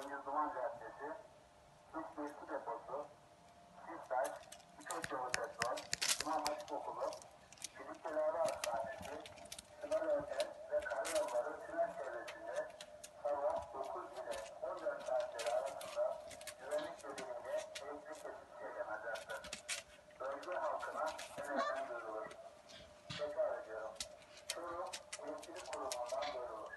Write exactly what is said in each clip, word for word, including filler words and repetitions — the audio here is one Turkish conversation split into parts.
Cengiz Duman Caddesi, Üç Su Deposu, Sistaş, İpek Yolu Petrol, İmam Hatip Okulu, Filik Tedavi Hastanesi, Sınır Ötel ve Karayolları tünel çevresinde sabah dokuz ile on dört saatleri arasında güvenlik nedeniyle elektrik kesintisi yaşanacaktır. Bölge halkına önerilen duyurulur. Tekrar ediyorum. Çorum Elektrik Kurumu'ndan duyurulur.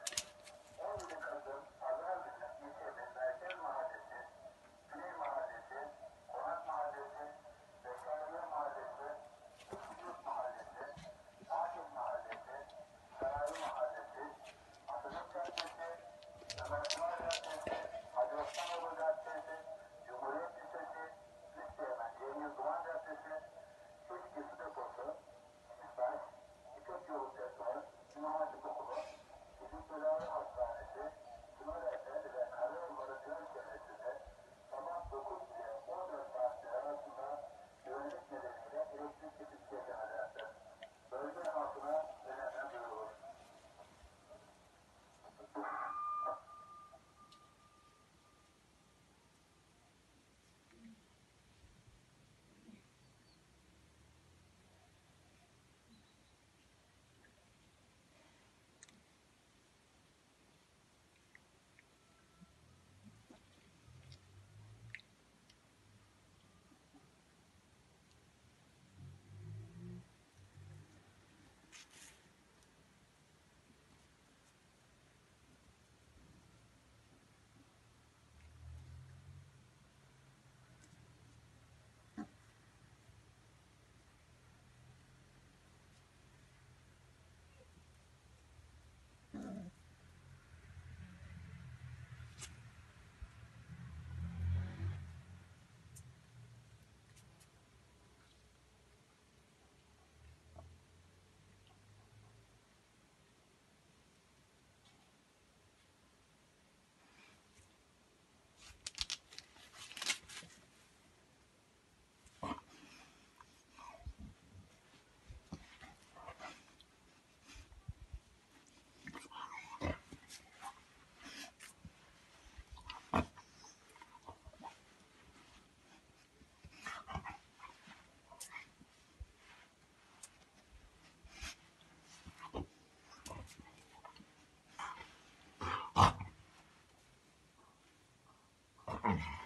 on yedi Kasım Pazar günü ilçenin Merkez Mahallesi, Güney Mahallesi, Konak Mahallesi, Beşariye Mahallesi, Üsküdür Mahallesi, Akif Mahallesi, Saraylı Mahallesi, Atatürk Caddesi, Ömer Kemal Caddesi, Hacı Osmanoğlu Caddesi, Cumhuriyet Lisesi, Üsteğmen Cengiz Duman Caddesi, Eski Su Deposu, Sistaş, İpek Yolu Petrol, İmam Hatip Okulu, Fizik Tedavi Hastanesi, Sınır Ötel ve Karayolları tünel çevresinde sabah dokuz ile on dört saatleri arasında güvenlik nedeniyle elektrik kesintisi yaşanacaktır. Bölge halkına önerilen duyurulur. Mm-hmm.